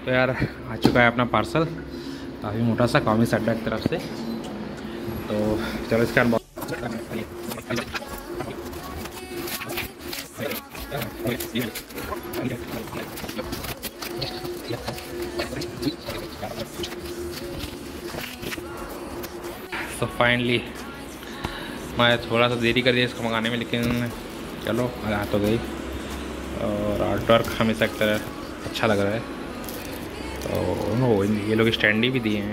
तो यार आ चुका है अपना पार्सल, काफ़ी मोटा सा कॉमिक्स अड्डा की तरफ से। तो चलो इसका तो फाइनली मैं थोड़ा सा देरी कर दिया इसको मंगाने में, लेकिन चलो आ तो गई। और आर्ट वर्क हमेशा की तरह अच्छा लग रहा है। तो ये लोग स्टैंडी भी दिए हैं।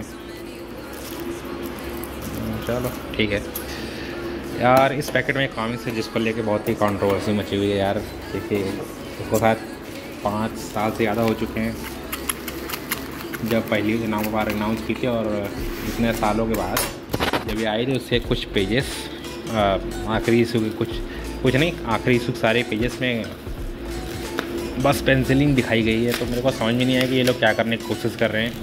चलो ठीक है यार। इस पैकेट में कॉमिक्स है जिसको लेके बहुत ही कंट्रोवर्सी मची हुई है यार। देखिए उसको शायद 5 साल से ज़्यादा हो चुके हैं जब पहली नाम बार अनाउंस की थी, और इतने सालों के बाद जब ये आई थी उससे कुछ पेजेस आखिरी इशू के कुछ नहीं, आखिरी इशू सारे पेजेस में बस पेंसिलिंग दिखाई गई है। तो मेरे को समझ में नहीं आया कि ये लोग क्या करने की कोशिश कर रहे हैं।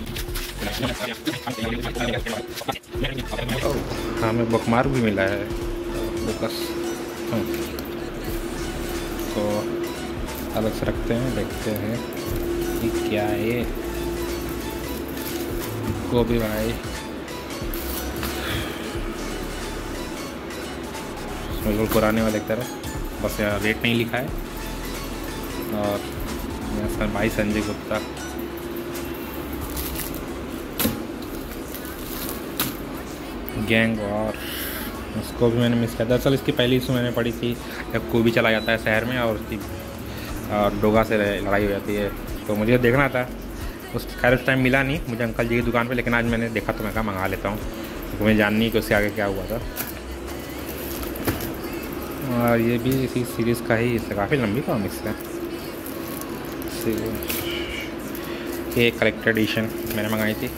हाँ हमें बुकमार्क भी मिला है, फोकस। तो अलग से रखते हैं, देखते हैं कि क्या है। गोभी भाई बिल्कुल पुराने वाले की तरह, बस यहाँ रेट नहीं लिखा है। और यहाँ सर भाई संजय गुप्ता, गैंग वॉर, उसको भी मैंने मिस किया। दरअसल इसकी पहली इशू मैंने पढ़ी थी जब कोई भी चला जाता है शहर में और उसकी डोगा से लड़ाई हो जाती है। तो मुझे देखना था, खैर उस टाइम मिला नहीं मुझे अंकल जी की दुकान पे, लेकिन आज मैंने देखा तो मैं कहा मंगा लेता हूँ, क्योंकि मुझे जाननी कि उससे आगे क्या हुआ था। और ये भी इसी सीरीज़ का ही, इससे काफ़ी लंबी कॉमिक्स है। ये कलेक्टेड एडिशन मैंने मंगाई थी,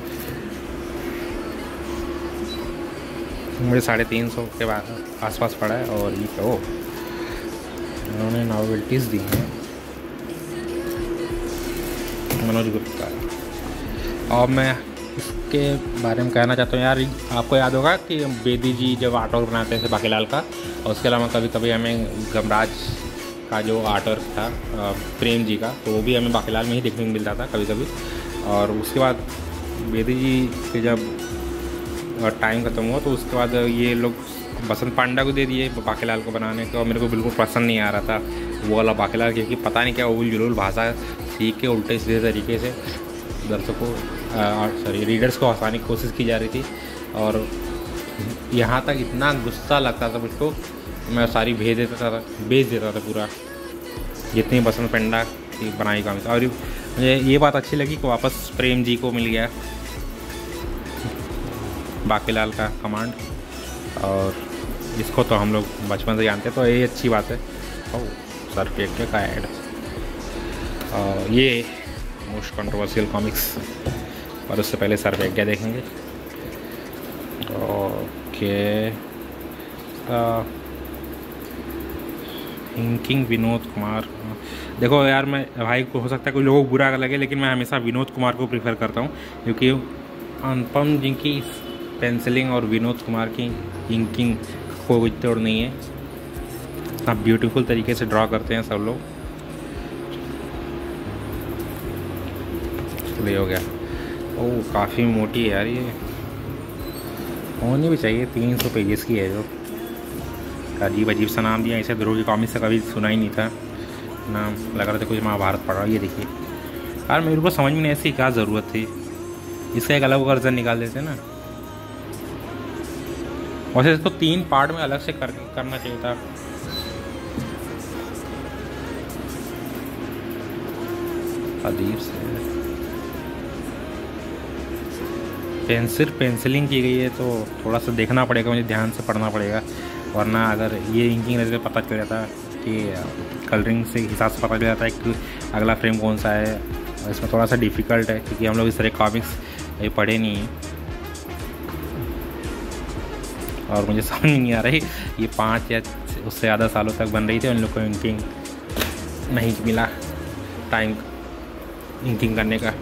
मुझे 350 के आसपास पड़ा है। और ये तो उन्होंने नॉवेल्टीज़ दी हैं, मनोज गुप्ता। और मैं इसके बारे में कहना चाहता हूँ यार, आपको याद होगा कि बेदी जी जब आर्ट वर्क बनाते थे बाकीलाल का, और उसके अलावा कभी कभी हमें गमराज का जो आर्ट वर्क था प्रेम जी का, तो वो भी हमें बाकीलाल में ही देखने को मिलता था कभी कभी। और उसके बाद बेदी जी के जब टाइम ख़त्म हुआ तो उसके बाद ये लोग बसंत पांडा को दे दिए बाकीलाल को बनाने को, और मेरे को बिल्कुल पसंद नहीं आ रहा था वो वाला बाकीलाल, क्योंकि पता नहीं क्या उल जुलूल भाषा सीख के उल्टे सीधे तरीके से दर्शकों रीडर्स को हंसाने की कोशिश की जा रही थी। और यहाँ तक इतना गुस्सा लगता था मुझको, मैं सारी बेच देता था पूरा, जितनी बसंत पांडा की बनाई कॉमिक्स। और मुझे ये बात अच्छी लगी कि वापस प्रेम जी को मिल गया बाकीलाल का कमांड, और इसको तो हम लोग बचपन से जानते हैं, तो ये अच्छी बात है। और सर फेंक का ऐड, और ये मोस्ट कंट्रोवर्शियल कॉमिक्स, और उससे पहले सर फेंक क्या देखेंगे। Okay inking Vinod Kumar. देखो यार, मैं भाई को हो सकता है कोई लोगों को बुरा लगे, लेकिन मैं हमेशा विनोद कुमार को प्रीफर करता हूँ, क्योंकि अनुपम जी की पेंसिलिंग और विनोद कुमार की इंकिंग कोई तोड़ नहीं है। इतना ब्यूटीफुल तरीके से ड्रॉ करते हैं सब लोग। ले हो गया। ओह काफ़ी मोटी है यार, ये होनी भी चाहिए। 300 पेजेस की है, जो अजीब अजीब सा नाम दिया। इसे ध्रुव की कॉमिक्स से कभी सुना ही नहीं था नाम, लग रहा था कुछ महाभारत पढ़ रहा। ये देखिए यार, मेरे को समझ में नहीं ऐसी क्या ज़रूरत थी, इसका एक अलग वर्जन निकाल देते ना। वैसे इसको 3 पार्ट में अलग से करना चाहिए था। अजीब से पेंसिलिंग की गई है, तो थोड़ा सा देखना पड़ेगा, मुझे ध्यान से पढ़ना पड़ेगा, वरना अगर ये इंकिंग रहते पता चल जाता कि कलरिंग से हिसाब से पता चल जाता है कि अगला फ्रेम कौन सा है। इसमें थोड़ा सा डिफ़िकल्ट है, क्योंकि हम लोग इस तरह कॉमिक्स ये पढ़े नहीं हैं, और मुझे समझ नहीं आ रही ये 5 या उससे ज़्यादा सालों तक बन रही थी, उन लोग को इंकिंग नहीं मिला टाइम इंकिंग करने का।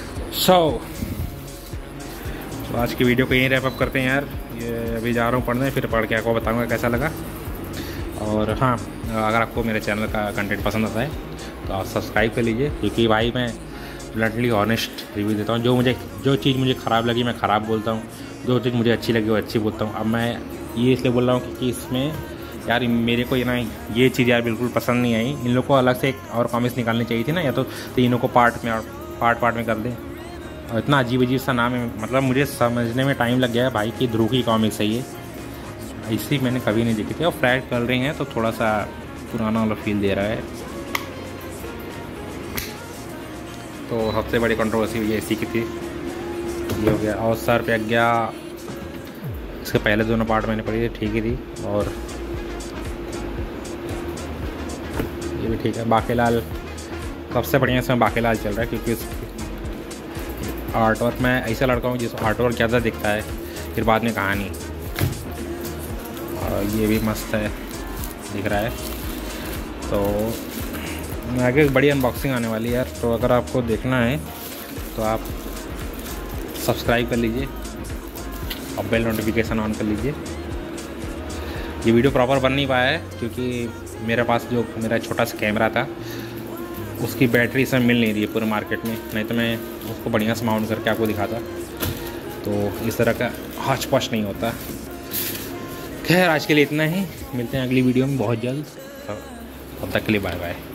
तो आज की वीडियो को यहीं रैप अप करते हैं यार। ये अभी जा रहा हूँ पढ़ने, फिर पढ़ के आपको बताऊँगा कैसा लगा। और हाँ, अगर आपको मेरे चैनल का कंटेंट पसंद आता है तो आप सब्सक्राइब कर लीजिए, क्योंकि भाई मैं ब्लंटली ऑनेस्ट रिव्यू देता हूँ। जो चीज़ मुझे ख़राब लगी मैं ख़राब बोलता हूँ, जो चीज़ मुझे अच्छी लगी वो अच्छी बोलता हूँ। अब मैं ये इसलिए बोल रहा हूँ कि इसमें यार मेरे को ना ये चीज़ यार बिल्कुल पसंद नहीं आई। इन लोग को अलग से एक और कॉमिक्स निकालनी चाहिए थी ना, या तो तीनों को पार्ट में कर दें। और इतना अजीब सा नाम है, मतलब मुझे समझने में टाइम लग गया है भाई कि ध्रुव की कॉमिक्स है ये, ऐसी मैंने कभी नहीं देखी थी। और फ्लैट कलरिंग है तो थोड़ा सा पुराना वाला फील दे रहा है। तो सबसे बड़ी कंट्रोवर्सी ये इसी की थी, ये हो गया। और सर पे गया, इसके पहले दोनों पार्ट मैंने पढ़ी थी, ठीक ही थी। और ये भी ठीक है। बाकीलाल सबसे बढ़िया इसमें बाकीलाल चल रहा है, क्योंकि आर्ट वर्क, मैं ऐसा लड़का हूँ जिस आर्ट वर्क ज़्यादा दिखता है फिर बाद में कहानी। और ये भी मस्त है, दिख रहा है। तो आगे बड़ी अनबॉक्सिंग आने वाली है यार, तो अगर आपको देखना है तो आप सब्सक्राइब कर लीजिए और बेल नोटिफिकेशन ऑन कर लीजिए। ये वीडियो प्रॉपर बन नहीं पाया है क्योंकि मेरे पास जो मेरा छोटा सा कैमरा था उसकी बैटरी इसमें मिल नहीं रही है पूरे मार्केट में, नहीं तो मैं उसको बढ़िया से माउंट करके आपको दिखाता। तो इस तरह का हौच पौच नहीं होता। खैर आज के लिए इतना ही, मिलते हैं अगली वीडियो में बहुत जल्द। तब तक के लिए बाय बाय।